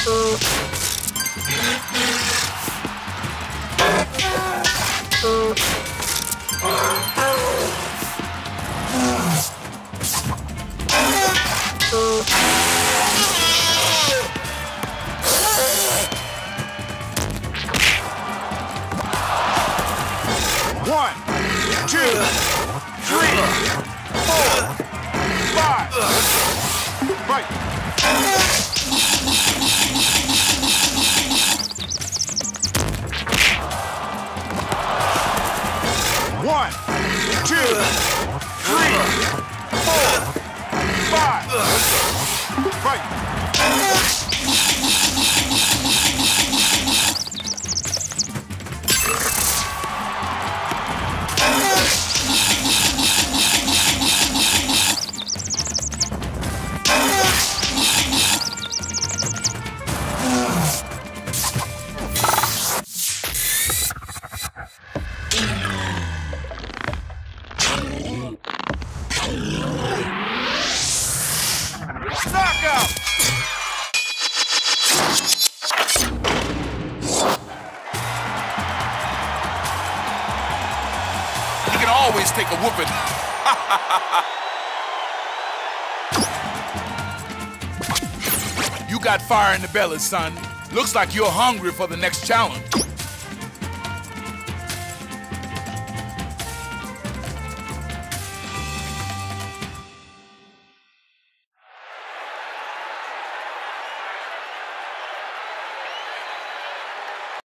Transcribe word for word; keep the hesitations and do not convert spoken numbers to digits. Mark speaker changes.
Speaker 1: One, two, three, four, five. Right. One, two, three, four, five. Right. Knockout!
Speaker 2: You can always take a whooping. You got fire in the belly, son. Looks like you're hungry for the next challenge.